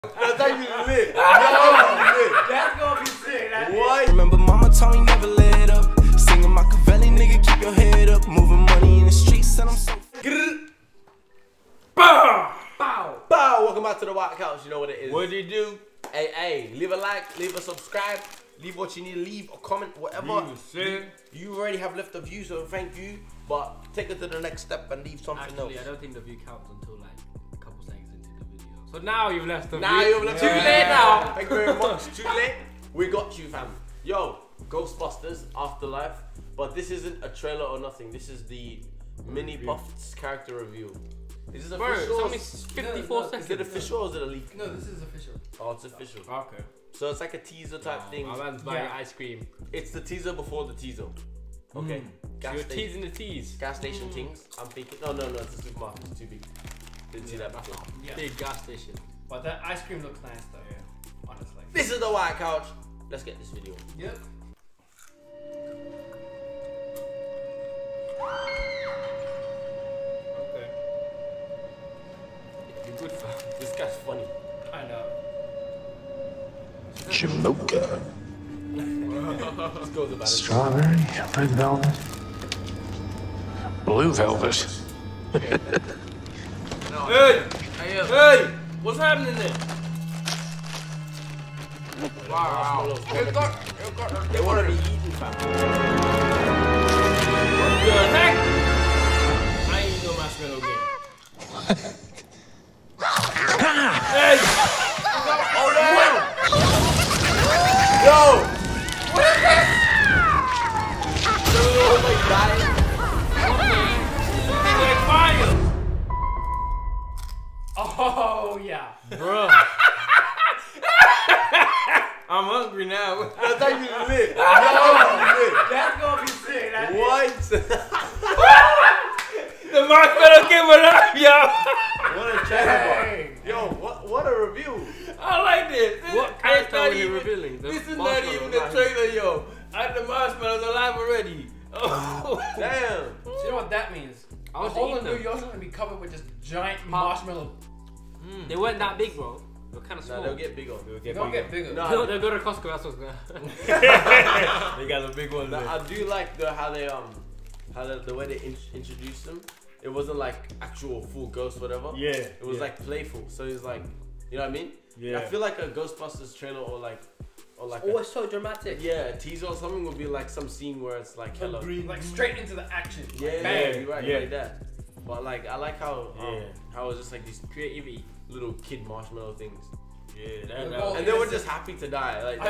That's actually lit. That's gonna be sick. What? Remember mama told me never let up. Singing Machiavelli, nigga, keep your head up. Moving money in the streets and I'm so Bow! Bow! Bow! Welcome back to the White Couch. You know what it is. What do you do? Hey, leave a like, leave a subscribe, leave what you need to leave, a comment, whatever. You already have left a view, so thank you. But take it to the next step and leave something else. I don't think the view counts until like a couple seconds into the video. So now you've left the view. Now you've left. Too late now. Thank you very much. Too late. We got you, fam. Yo, Ghost Busters Afterlife. But this isn't a trailer or nothing. This is the mini Puffs character review. Is this official? It's only 54 seconds. Is it official or is it a leak? No, this is official. Oh, it's official. Okay. So it's like a teaser type thing. My man's buying ice cream. It's the teaser before the teaser. Okay. So you're teasing the tease. Gas station things. I'm thinking. No, it's a supermarket. It's too big. Didn't see that before. Yeah. Big gas station. But that ice cream looks nice though. Yeah. Honestly. This is the White Couch. Let's get this video. Yep. Good fun. This guy's funny. I know. Jamocha. This goes about it. Strawberry, red velvet, blue velvet. Hey! What's happening there? Wow. They want to be eaten, fam. What the heck? I ain't eating no marshmallow game. Hey! Oh no! Yo! What is this? They're like dying. It's like fire! Oh yeah. Bro. I'm hungry now. That's actually lit. That's gonna be sick. What? The marshmallow came alive, yo! What a channel. Yo, what a review. I like this. What character are you revealing? This is not even the trailer, yo. And the marshmallow's alive already. Oh. Damn. So you know what that means? I The want to whole eat of New them. York's gonna be covered with just giant marshmallow. They weren't that big, bro. They were kind of small. No, they'll get bigger. They'll get bigger. No, They'll go to Costco, that's what's gonna They got the big ones. I do like how the way they introduced them. It wasn't like actual full ghost whatever. Yeah. It was like playful. So it's like, you know what I mean? Yeah. I feel like a Ghostbusters trailer or like it's so dramatic. yeah, a teaser or something would be like some scene where it's like hello. Like straight into the action. Yeah, Bang. you're right, like that. But like I like how how it's just like these Creativity. little kid marshmallow things. Oh, And they were just happy to die. Like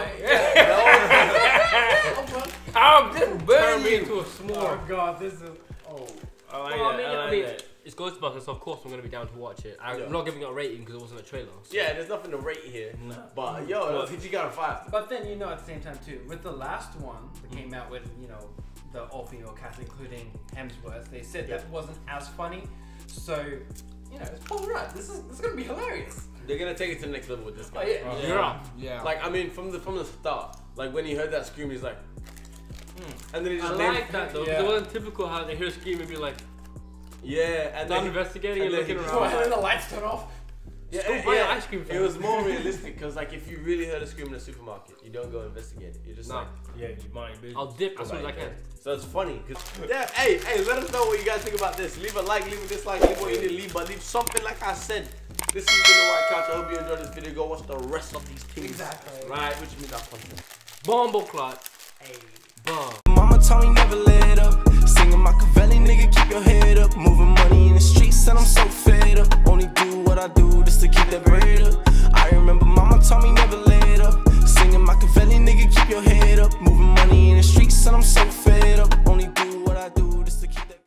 I'll just burn me you. into Oh god, this is. Oh. I like that. It's Ghostbusters, so of course I'm gonna be down to watch it. I'm not giving it a rating because it wasn't a trailer. So. yeah, there's nothing to rate here. No. But yo, you got a 5. But then at the same time too, with the last one that came out with the all-female cast, including Hemsworth, they said that wasn't as funny. So it's probably right. This is gonna be hilarious. They're gonna take it to the next level with this guy. Oh, yeah. You're up. Yeah. Like I mean, from the start, like when he heard that scream, he's like, and then he I just like that though, because it wasn't typical how they hear a scream and be like, and done then investigating and looking And around. then the lights turn off. Ice cream. It was more realistic because like if you really heard a scream in a supermarket, you don't go investigate it. You're just like, you mind your business. I'll dip as soon as I can. So it's funny because hey, let us know what you guys think about this. Leave a like, leave a dislike, leave what you need to leave, but leave something like I said. This has been the White Couch. I hope you enjoyed this video. Go watch the rest of these things. Exactly. Right, which means our content. Bombo clot. Hey. Bomb. Mama told me never let up. Singing Machiavelli, nigga, keep your head up. Moving money in the streets and I'm so fed up. Only do what I do just to keep that bread up. I remember mama told me never let up. Singing Machiavelli, nigga, keep your head up. Moving money in the streets and I'm so